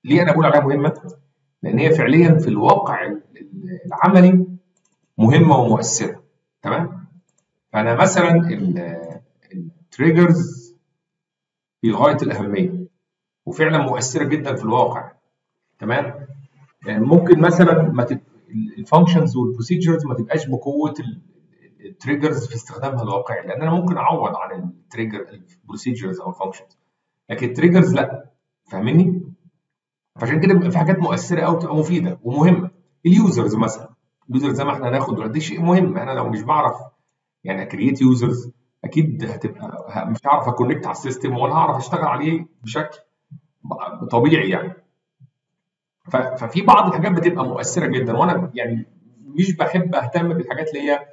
ليه انا بقول عليها مهمه؟ لان هي فعليا في الواقع العملي مهمه ومؤثره. تمام. فانا مثلا التريجرز في غايه الاهميه وفعلا مؤثره جدا في الواقع. تمام. يعني ممكن مثلا ما الفانكشنز والبروسيجرز ما تبقاش بقوه التريجرز في استخدامها الواقعي، لان انا ممكن اعوض عن التريجر البروسيجرز او الفانكشنز، لكن التريجرز لا. فاهمني؟ فعشان كده بيبقى في حاجات مؤثره قوي بتبقى مفيده ومهمه. اليوزرز مثلا، اليوزرز زي ما احنا هناخد دلوقتي شيء مهم. انا لو مش بعرف يعني اكريت يوزرز، اكيد هتبقى مش هعرف اكونكت على السيستم ولا هعرف اشتغل عليه بشكل طبيعي يعني. ففي بعض الحاجات بتبقى مؤثره جدا، وانا يعني مش بحب اهتم بالحاجات اللي هي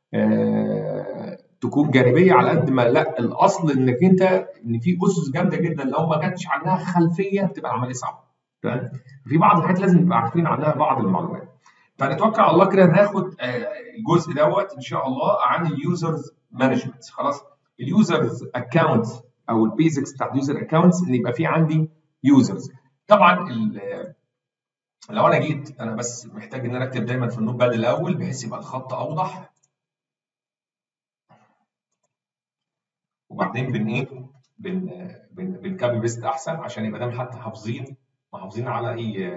تكون جانبيه على قد ما لا، الاصل انك انت ان في اسس جامده جدا لو ما كانتش عنها خلفيه بتبقى العمليه صعبه. تمام. في بعض الحاجات لازم نبقى عارفين عنها بعض المعلومات. فنتوكل على الله كده ناخد الجزء دوت ان شاء الله عن اليوزرز مانجمنت. خلاص. اليوزرز اكونت او البيزكس بتاعت اليوزر اكونتس ان يبقى في عندي يوزرز. طبعا لو انا جيت انا بس محتاج ان انا اكتب دايما في النوت باد الاول بحيث يبقى الخط اوضح، وبعدين بنكابي بيست احسن عشان يبقى دايما حتى محافظين على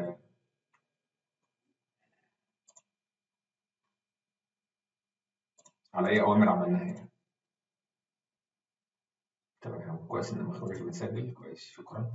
اي اوامر عملناها يعني. تمام. كويس ان ما كناش بنسجل. كويس، شكرا.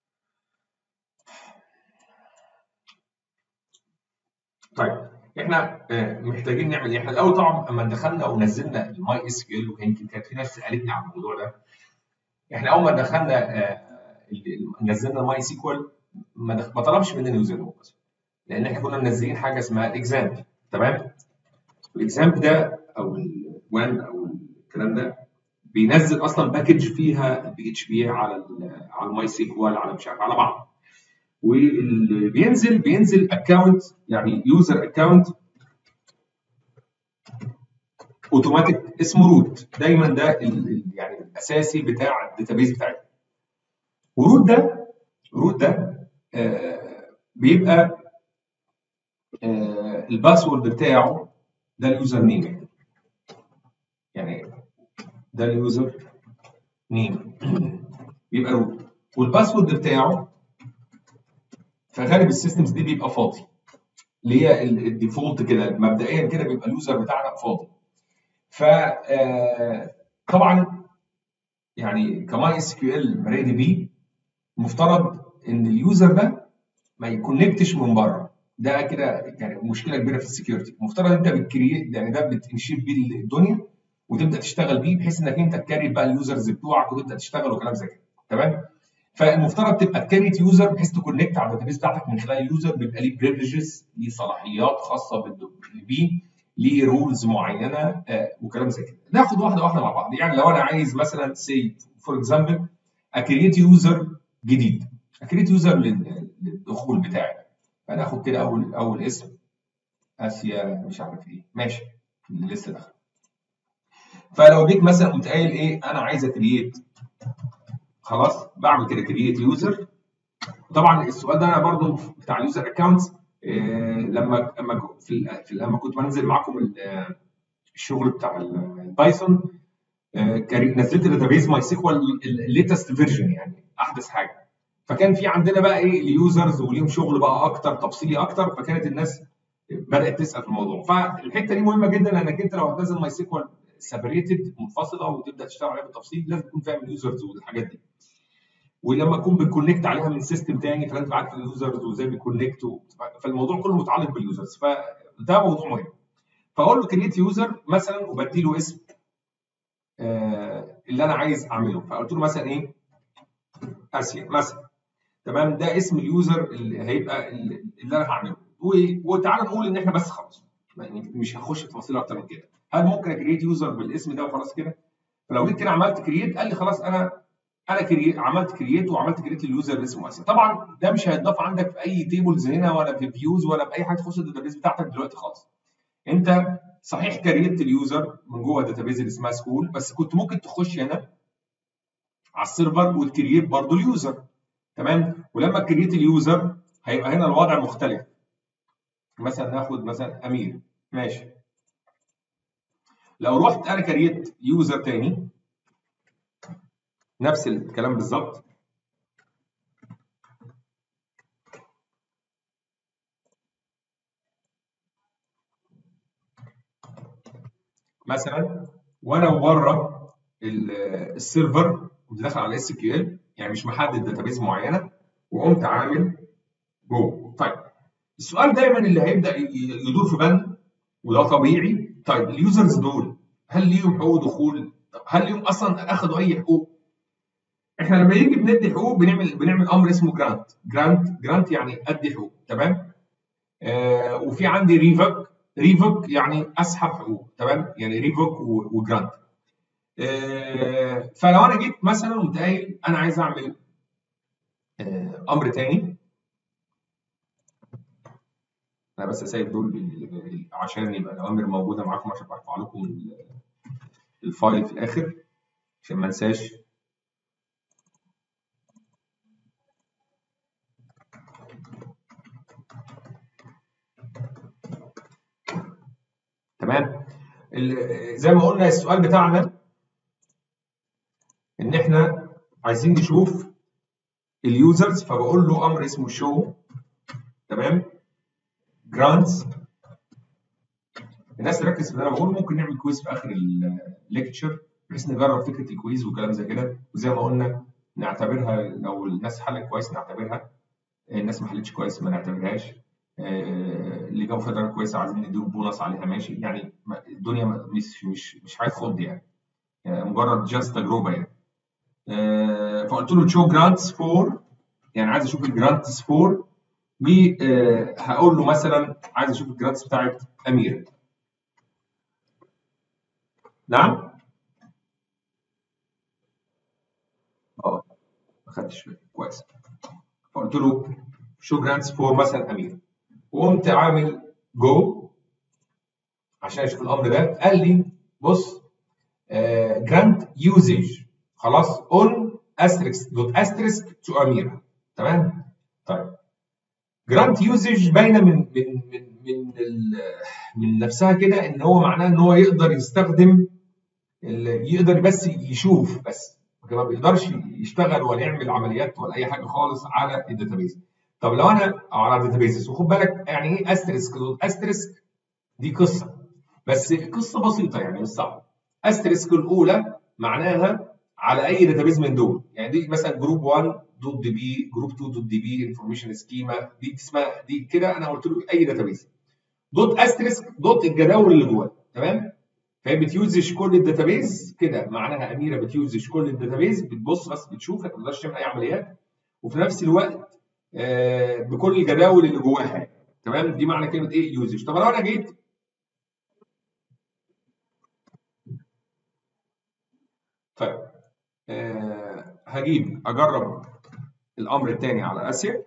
طيب احنا محتاجين نعمل ايه؟ احنا الاول طبعا اما دخلنا ونزلنا الماي اس كيو ال، ويمكن كانت في ناس سالتني عن الموضوع ده. احنا اول ما دخلنا نزلنا الماي سيكوال ما طلبش مننا يوزر نيم بس، لان احنا كنا منزلين حاجه اسمها الاكزامبل. تمام. الاكزامبل ده او الوان او الكلام ده بينزل اصلا باكج فيها البي اتش بي على الماي سيكوال على مش عارف على بعض. واللي بينزل اكونت يعني يوزر اكونت اوتوماتيك اسمه روت. دايما ده يعني الاساسي بتاع الداتابيز بتاعتنا. وروت ده بيبقى الباسورد بتاعه ده اليوزر نيم، يعني ده اليوزر نيم بيبقى روت، والباسورد بتاعه في غالب السيستمز دي بيبقى فاضي، اللي هي الديفولت كده مبدئيا كده بيبقى اليوزر بتاعنا فاضي. ف طبعا يعني كماي اس كيو ال ريدي بي مفترض ان اليوزر ده ما يكونكتش من بره. ده كده يعني مشكله كبيره في السكيورتي. المفترض انت بتكريت يعني ده بتنشيب بيه الدنيا وتبدا تشتغل بيه بحيث انك انت تكريت بقى اليوزرز بتوعك وتبدا تشتغل وكلام زي كده. تمام. فالمفترض تبقى تكريت يوزر بحيث تكونكت على الداتابيس بتاعتك من خلال اليوزر، بيبقى ليه بريفليجز، ليه صلاحيات خاصه بيه، ليه رولز معينه وكلام زي كده. ناخد واحده واحده مع بعض. يعني لو انا عايز مثلا سي فور اكزامبل اكريت يوزر جديد، اكريت يوزر للدخول بتاعي، فناخد كده اول اسم اسيا مش عارف ايه، ماشي اللي لسه داخل. فلو جيت مثلا قمت قايل ايه انا عايز اكريت، خلاص بعمل كده كريت يوزر. طبعا السؤال ده انا برضو بتاع اليوزر اكونتس لما كنت بنزل معاكم الشغل بتاع البايثون نزلت داتابيز ماي سيكوال الليتست فيرجن يعني احدث حاجه. فكان في عندنا بقى ايه اليوزرز وليهم شغل بقى اكتر تفصيلي اكتر، فكانت الناس بدات تسال في الموضوع. فالحته دي مهمه جدا انك انت لو هتنزل ماي سيكوال سيبريتد منفصله وتبدا تشتغل عليها بالتفصيل لازم تكون فاهم اليوزرز والحاجات دي. ولما تكون بتكونكت عليها من سيستم تاني فلازم تبقى عارف اليوزرز وازاي بيكونكت فالموضوع كله متعلق باليوزرز. فده موضوع مهم. فاقول له كريت يوزر مثلا وبدي له اسم اللي انا عايز اعمله. فقلت له مثلا ايه اسيا مثلا. تمام. ده اسم اليوزر اللي هيبقى اللي انا هعمله. وتعالى نقول ان احنا بس خلاص يعني مش هخش في تفاصيل اكتر من كده. هل ممكن اكريت يوزر بالاسم ده وخلاص كده؟ فلو جيت كده عملت كرييت قال لي خلاص انا عملت كرييت وعملت كرييت لليوزر اللي اسمه اسيا. طبعا ده مش هيتضاف عندك في اي تيبلز هنا ولا في فيوز ولا في اي حاجه تخص الداتابيز بتاعتك دلوقتي خالص. انت صحيح كريت اليوزر من جوه الداتابيز اللي اسمها سكول، بس كنت ممكن تخش هنا على السيرفر وتكريت برضه اليوزر. تمام. ولما كريت اليوزر هيبقى هنا الوضع مختلف. مثلا ناخد مثلا امير، ماشي. لو رحت انا كريت يوزر تاني نفس الكلام بالظبط، مثلا وانا بره السيرفر كنت داخل على اس كيو ال، يعني مش محدد داتابيز معينه، وقمت عامل جو. طيب السؤال دايما اللي هيبدا يدور في بالنا وده طبيعي، طيب اليوزرز دول هل ليهم حقوق دخول؟ طب هل ليهم اصلا اخذوا اي حقوق؟ احنا لما يجي بندي حقوق بنعمل امر اسمه جرانت يعني ادي حقوق، تمام. وفي عندي ريفوك يعني اسحب حقوق، تمام، يعني ريفوك وجرانت. فلو انا جيت مثلا وقمت قايل انا عايز اعمل امر تاني، انا بس سايب دول عشان يبقى الاوامر موجوده معاكم عشان برفع لكم الفايل في الاخر عشان ما انساش. تمام. زي ما قلنا السؤال بتاعنا ان احنا عايزين نشوف اليوزرز، فبقول له امر اسمه شو، تمام، جرانتس. الناس تركز في اللي انا بقوله، ممكن نعمل كويز في اخر الليكتشر بحيث نجرب فكره الكويز وكلام زي كده، وزي ما قلنا نعتبرها لو الناس حلت كويس نعتبرها، الناس ما حلتش كويس ما نعتبرهاش. اللي جابوا فيها درجه كويسه عايزين نديهم بونص عليها، ماشي يعني. الدنيا مش حاجه خد يعني، مجرد جاست تجربه يعني. فقلت له تشو جرانتس فور، يعني عايز اشوف الجرانتس فور، وهقول له مثلا عايز اشوف الجرانتس بتاعت امير. نعم. اه ما خدتش بالي كويس. فقلت له شو جرانتس فور مثلا امير، وقمت عامل جو عشان اشوف الامر ده. قال لي بص جرانت يوزج، خلاص اون استريكس دوت استريكس تو امير، تمام. طيب جرانت يوزج باينه من نفسها كده ان هو معناه ان هو يقدر يستخدم يقدر بس يشوف بس، ما بيقدرش يشتغل ولا يعمل عمليات ولا اي حاجه خالص على الداتابيز. طب لو انا على الداتابيز، وخد بالك يعني ايه استريسك دوت استريسك، دي قصه بس قصه بسيطه يعني مش صعبه. استريسك الاولى معناها على اي داتابيز من دول، يعني دي مثلا جروب 1 دوت دي بي، جروب 2 دوت دي بي انفورميشن سكيما، دي اسمها دي كده، انا قلت له اي داتابيز. دوت استريسك دوت الجداول اللي جواه، تمام. فهي بتيوزش كل الداتابيز كده، معناها اميره بتيوزش كل الداتابيز، بتبص بس بتشوف، ما تقدرش تعمل اي عمليات، وفي نفس الوقت بكل الجداول اللي جواها، تمام. دي معنى كلمه ايه يوزج. طب لو انا جيت طيب هجيب اجرب الامر الثاني على اسيا،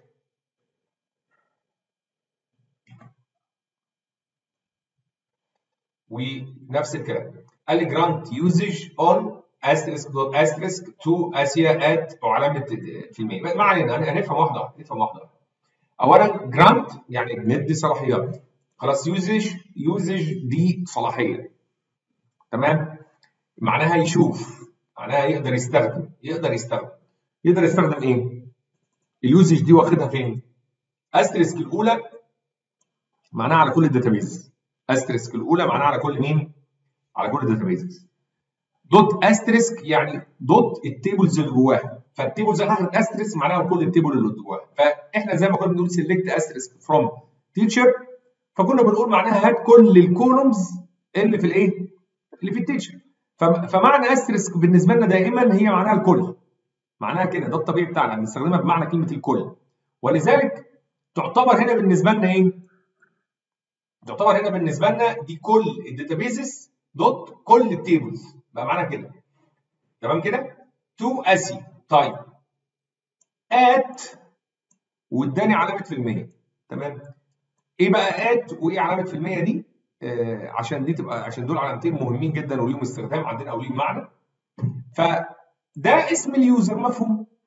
ونفس الكلام. قال لي جرانت يوزج اون استريسك دوت استريسك تو اسيا ات وعلامه في المية. ما علينا، هنفهم واحده واحده، نفهم واحده واحده. اولا جرانت يعني بندي صلاحيات، خلاص. يوزج دي صلاحيه، تمام، معناها يشوف، معناها يقدر يستخدم، يقدر يستخدم ايه؟ اليوزج دي واخدها فين؟ استريسك الاولى معناها على كل الداتابيز، استريسك الاولى معناها على كل مين؟ على كل الداتابيز. دوت استريسك يعني دوت التيبلز اللي جواها، فالتيبلز اللي هاخد استريسك معناها كل التيبل اللي جواها. فاحنا زي ما كنا بنقول سيلكت استريسك فروم تيتشر، فكنا بنقول معناها هات كل الكولومز اللي في الايه؟ اللي في التيتشر. فمعنى استريسك بالنسبه لنا دائما هي معناها الكل، معناها كده، ده الطبيعي بتاعنا بنستخدمها بمعنى كلمه الكل. ولذلك تعتبر هنا بالنسبه لنا ايه؟ تعتبر هنا بالنسبه لنا دي كل الداتابيزز دوت كل التيبلز، بقى معناها كده، تمام كده. تو اسي. طيب ات واداني علامه في المية، تمام. ايه بقى ات وايه علامه في المية دي؟ عشان دي تبقى، عشان دول علامتين مهمين جدا وليهم استخدام عندنا او ليهم معنى. فده اسم اليوزر، مفهوم،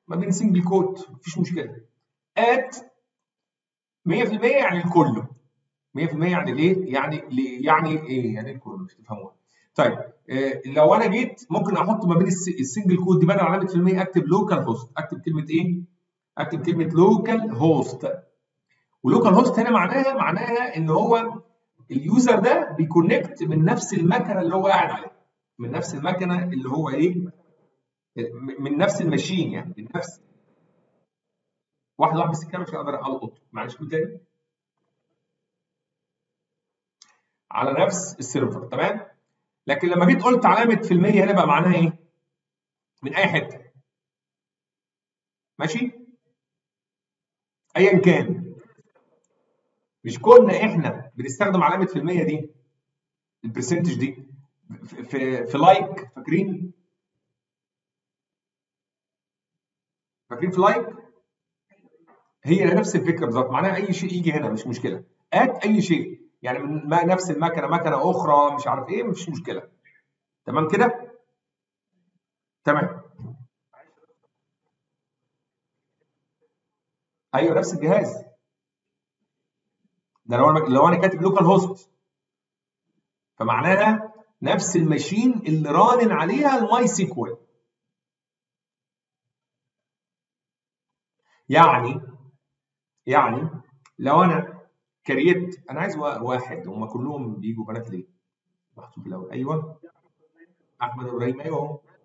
ما بين سنجل كوت مفيش مشكله. ات 100% يعني الكل. 100% يعني ليه؟ يعني ايه؟ يعني الكل مش تفهموها. طيب لو انا جيت ممكن احط ما بين السنجل كود دي بدل علامه في المية اكتب لوكال هوست. اكتب كلمه ايه؟ اكتب كلمه لوكال هوست. ولوكال هوست هنا معناها ان هو اليوزر ده بيكونكت من نفس المكنه اللي هو قاعد عليها، من نفس المكنه اللي هو ايه، من نفس الماشين، يعني من نفس واحده بس كده مش هقدر القط. معلش قول تاني. على نفس السيرفر، تمام. لكن لما جيت قلت علامه في المية هنا بقى معناها ايه؟ من اي حته، ماشي، ايا كان. مش كنا احنا بنستخدم علامه في المية دي، البرسنتج دي، في لايك؟ فاكرين في لايك؟ هي نفس الفكره بالظبط، معناها اي شيء يجي هنا مش مشكله. ات اي شيء يعني من نفس المكنه، مكنه اخرى، مش عارف ايه، مفيش مشكله. تمام كده؟ تمام. ايوه نفس الجهاز. ده لو انا كاتب لوكال هوست فمعناها نفس الماشين اللي رانن عليها الماي سيكوال. يعني يعني لو انا كريت، انا عايز واحد، هم كلهم بيجوا بنات ليه؟ محطوط الاول، ايوه احمد ابراهيم، ايوه اهو.